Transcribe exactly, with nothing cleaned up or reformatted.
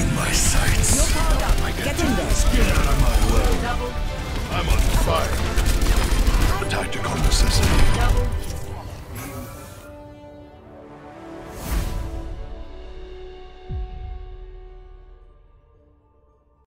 in my sights. You're powered up. Get in there. Get out of my way. Double